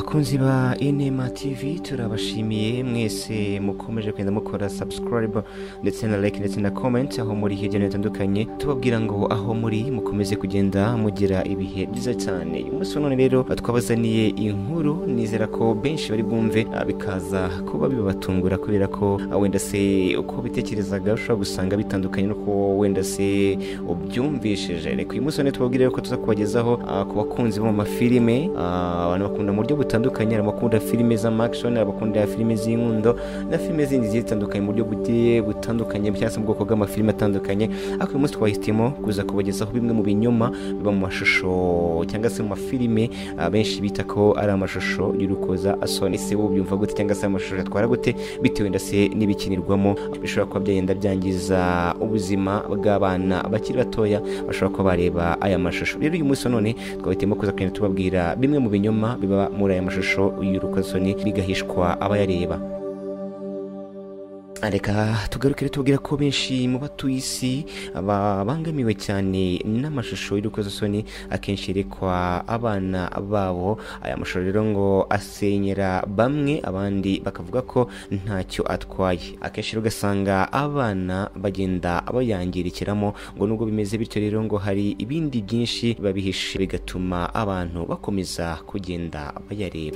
Bakunzi ba Inema TV turabashimiye mwese mukomeje kwenda mukora subscribe ndetse na like ndetse na comment aho muri hirya no hatandukanye, tubabwira ngo aho muri mukomeze kugenda mugira ibihe byiza cyane. Uyu munsi none rero twabazaniye inkuru nizera ko benshi bari bumve bikaza kuba bibatungura kubera ko wenda se uko bitekerezaga ushobora gusanga bitandukanye nuko wenda se ubyumvishije. Reka uyu munsi none tubabwire ko tuza kubagezaho ku bakunzi bo mu mafilime, abantu bakunda mu buryo butandukanye, abakunda filime z'action, abakunda filime z'inkundo na filime zindi zitandukanye mu buryo butandukanye cyangwa se mu bwoko bw'amafilime atandukanye. Ariko uyu munsi twahitemo kuza kubagezaho bimwe mu binyoma biba mu mashusho cyangwa se mu mafilime benshi bita ko ari amashusho y'urukoza asoni. Se wo byumva gute cyangwa se amashusho atwara gute bitewe ndase n'ibikinirwamo bishobora kuba byagenda byangiza ubuzima bw'abana bakiri batoya bashobora kuba bareba aya mashusho. Rero uyu munsi none twahitemo kuza kugenda tubabwira bimwe mu binyoma biba muri aya mashusho y'urukozasoni bigahishwa abayareba. Reka tugarukire tubwira ko benshi mu batuye isi babangamiwe cyane n'amashusho y'urukozasoni akenshi yerekwa abana babo. Aya mashusho rero ngo asenyera bamwe, abandi bakavuga ko ntacyo atwaye. Akenshi ugasanga abana bagenda bayangirikiramo, ngo nubwo bimeze bityo rero ngo hari ibindi byinshi babihishe bigatuma abantu bakomeza kugenda bayareba.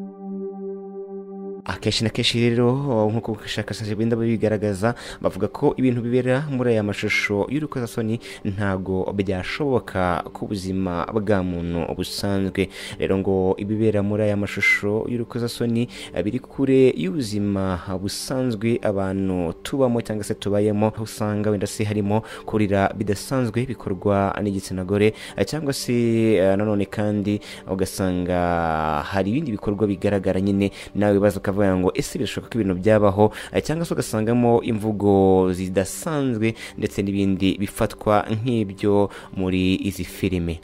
Akenshi na kenshi rero nk'uko ubushakashatsi bwenda bigaragaza bavuga ko ibintu bibera muri aya mashusho y'urukozasoni ntago byashoboka ku buzima bwa muntu busanzwe. Rero ngo ibibera muri aya mashusho y'urukozasoni biri kure y'ubuzima busanzwe abantu tubamo cyangwa se tubayemo, aho usanga wenda se harimo kurira bidasanzwe bikorwa n'igitsina gore, cyangwa se nanone kandi ugasanga hari ibindi bikorwa bigaragara nyine nawe baza ngo ese birashoboka ko ibintu byabaho, cyangwa se ugasangamo imvugo zidasanzwe ndetse n'ibindi bifatwa nk'ibyo muri izi filime.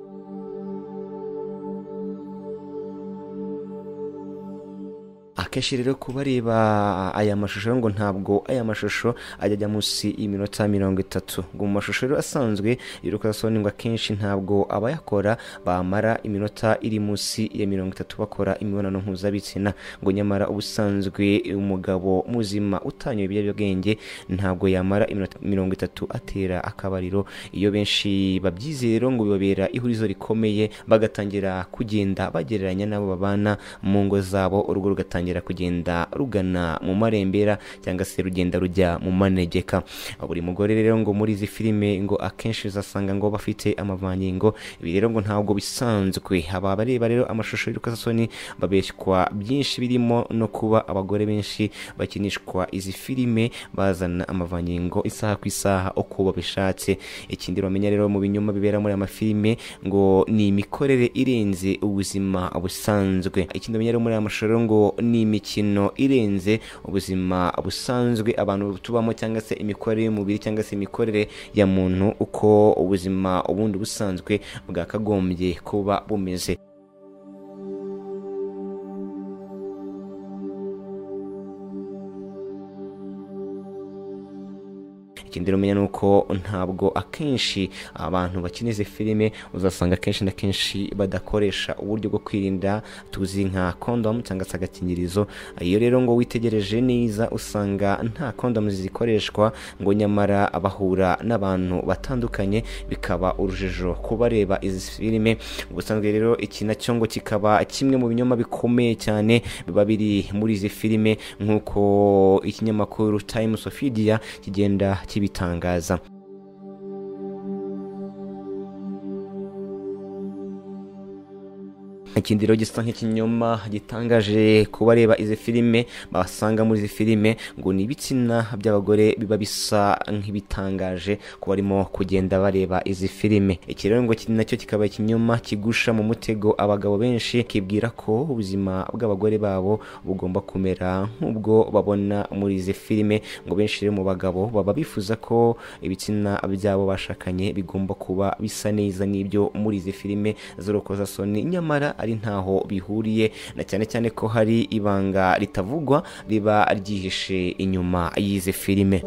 Akenshi rero kubareba aya mashusho ngo ntabwo aya mashusho ajya munsi y'iminota 30. Ngo mu mashusho rero asanzwe y'urukozasoni ngo akenshi ntabwo abayakora bamara iminota iri munsi ya 30 bakora imibonano mpuzabitsina. Ngo nyamara ubusanzwe umugabo muzima utanyoye ibiyobyabwenge ntabwo yamara iminota 30 atera akabariro. Iyo benshi babyizeye rero ngo bibabera ihurizo rikomeye, bagatangira kugenda bagereranya nabo babana mu ngo zabo, urugo rugatangira kugenda rugana mu marembera cyangwa se rugenda rujya mu manegeka. Buri mugore rero ngo muri izi filime ngo akenshi uzasanga ngo bafite amavangingo. Ibi rero ngo ntabwo bisanzwe. Aba bareba rero amashusho y'urukozasoni babeshywa byinshi, birimo no kuba abagore benshi bakinishwa izi filime bazana amavangingo isaha ku isaha uko babishatse. Ikindi bamenya rero mu binyoma bibera muri amafilime ngo ni imikorere irenze ubuzima busanzwe. Ikindi bamenya rero muri amashusho ngo ni imikino irenze ubuzima busanzwe abantu tubamo, cyangwa se imikorere y'umubiri cyangwa se imikorere ya muntu uko ubuzima ubundi busanzwe bwakagombye kuba bumeze. Ikindi rumenya nuko ntabwo akenshi abantu bakinize filime uzasanga akenshi na kenshi badakoresha uburyo bwo kwirinda tuzi nka condom cyangwa se agakingirizo. Iyo rero ngo witegereje neza usanga nta condom zikoreshwa, ngo nyamara abahura n'abantu batandukanye bikaba urujijo kubareba izi filime. Ubusanzwe rero iki nacyo ngo kikaba kimwe mu binyoma bikomeye cyane biba biri muri izi filime, nk'uko ikinyamakuru Times of India kigenda bitangaza. Ikindi rero gisa nk'ikinyoma gitangaje kubareba izi filime basanga muri izi filime ngo ni ibitsina by'abagore biba bisa nk'ibitangaje ku barimo kugenda bareba izi filime. Iki rero ngo nacyo kikaba ikinyoma kigusha mu mutego abagabo benshi, kibwira ko ubuzima bw'abagore babo bugomba kumera nk'ubwo babona muri izi filime. Ngo benshi rero mu bagabo baba bifuza ko ibitsina byabo bashakanye bigomba kuba bisa neza n'ibyo muri izi filime z'urukozasoni, nyamara ari ntaho bihuriye, na cyane cyane ko hari ibanga ritavugwa riba ryihishe inyuma y'izi filime.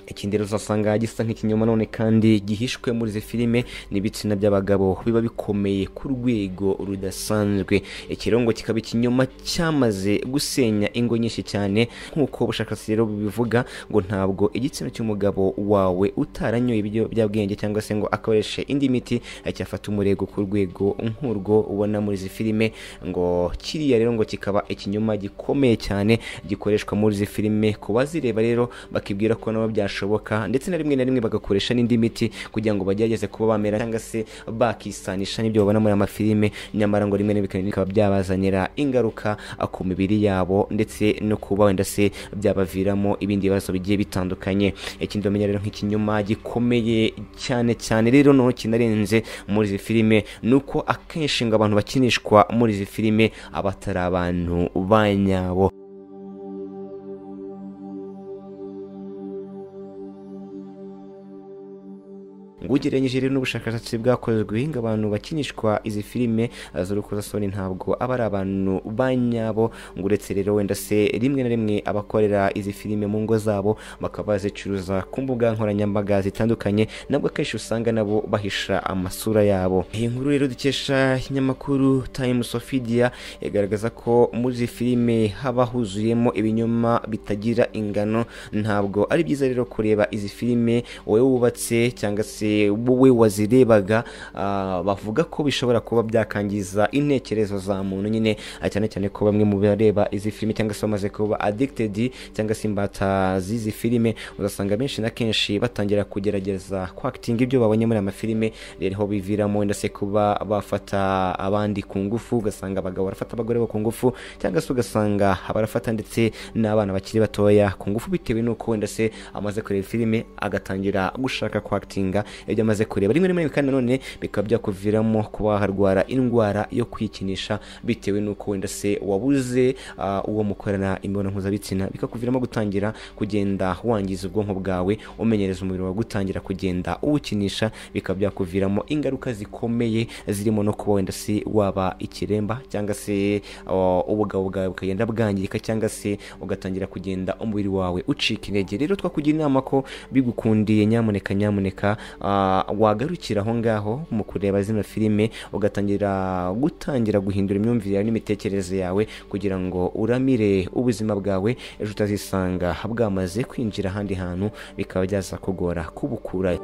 ikindi uzasanga gisa nk'ikinyoma none kandi gihishwe muri izi filime n'ibitsina by'abagabo biba bikomeye ku rwego rudasanzwe. Ikirongo kikaba ikinyoma cyamaze gusenya ingo nyinshi cyane nk'uko ubushakashatsi rero bivuga ngo ntabwo igitsina cy'umugabo wawe utaranyoye ibyo byabwenge cyangwa se ngo akoreshe indi miti cyafata umurego ku rwego nk'urwo ubona muri izi filime, ngo kiriya rero ngo kikaba ikinyoma gikomeye cyane gikoreshwa muri izi filime. Ku bazireba rero bakibwira ko nabo byashoboka ndetse na rimwe bagakoresha n'indi miti kugira ngo bagerageze kuba bamera cyangwa se bakisanisha n'ibyo babona muri amafilime, nyamara ngo rimwe bikaba byabazanira ingaruka ku mibiri yabo ndetse no kuba wenda se byabaviramo ibindi bibazo bigiye bitandukanye. Ikindi bamenya rero nk'ikinyoma gikomeye cyane rero no kinarenze muri izi filime nuko akenshi ngo abantu bakinishwa muri izi filime abatari abantu banyabo. Ugereranyije rero n'ubushakashatsi bwakozwe ngo abantu bakinishwa izi filime z'urukozasoni ntabwo aba ari abantu banyabo, ngo uretse rero wenda se rimwe na rimwe abakorera izi filime mu ngo zabo bakaba bazicuruza ku mbuga nkoranyambaga zitandukanye, nabwo akenshi usanga nabo bahisha amasura yabo. Iyi nkuru rero dukesha ikinyamakuru Times of India igaragaza ko muri izi filime haba huzuyemo ibinyoma bitagira ingano. Ntabwo ari byiza rero kureba izi filime wowe wubatse cyangwa se wowe wazirebaga, bavuga ko bishobora kuba byakangiza intekerezo za muntu nyine, cyane ko bamwe mu bareba izi filime cyangwa se bamaze kuba addicted cyangwa se imbata z'izi filime, uzasanga benshi na kenshi batangira kugerageza kwacting ibyo babonye muri amafilime, rero biviramo wenda se kuba bafata abandi ku ngufu, ugasanga abagabo barafata abagore bo ku ngufu cyangwa se ugasanga barafata ndetse n'abana bakiri batoya ku ngufu, bitewe n'uko wenda se amaze kureba filime agatangira gushaka kwactinga ibyo amaze kureba. Rimwe kandi nanone bikaba byakuviramo kuba harwara indwara yo kwikinisha bitewe n'uko wenda se wabuze uwo mukorana imibonano mpuzabitsina, bikakuviramo gutangira kugenda wangiza ubwonko bwawe, umenyereza umubiri wawe gutangira kugenda uwukinisha, bikaba byakuviramo ingaruka zikomeye zirimo no kuba wenda se waba ikiremba cyangwa se ubugabo bwawe bukagenda bwangirika cyangwa se ugatangira kugenda umubiri wawe ucika intege. Rero twakugira inama ko bigukundiye nyamuneka wagarukira aho ngaho mu kureba zino filime, ugatangira guhindura imyumvire yawe n'imitekerereze yawe kugira ngo uramire ubuzima bwawe, ejo utazisanga bwamaze kwinjira ahandi hantu bikaba byaza kugora kubukura.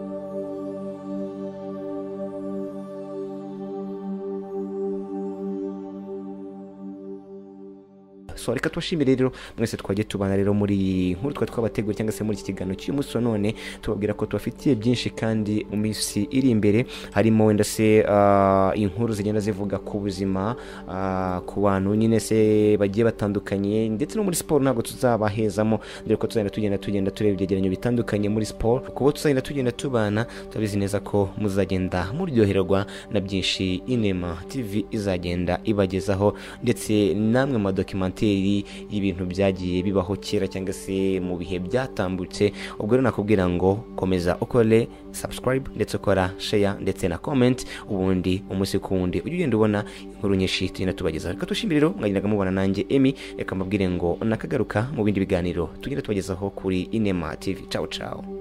So reka tubashimire rero mwese twagiye tubana rero muri nkuru twabategura cyangwa se muri iki kiganiro cy'umunsi none, tubabwira ko tubafitiye byinshi kandi mu minsi iri imbere, harimo wenda se inkuru zigenda zivuga ku buzima ku bantu nyine se bagiye batandukanye, ndetse no muri siporo ntabwo tuzabahezamo, dore ko tuzagenda tugenda tureba ibyegeranyo bitandukanye muri siporo, kuko tuzagenda tugenda tubana turabizi neza ko muzagenda muryoherwa na byinshi Inema TV izagenda ibagezaho, ndetse namwe mu documentary y'ibintu byagiye bibaho kera cyangwa se mu bihe byatambutse. Ubwo rero nakubwira ngo komeza ukore subscribe ndetse ukora share ndetse na comment, ubundi umunsi ku wundi ujye ugenda ubona inkuru nyinshi tugenda tubagezaho. Reka tushimire rero mwagendaga mubona nanjye Emi, reka mbabwire ngo nakagaruka mu bindi biganiro tugenda tubagezaho kuri Inema TV. Ciao ciao.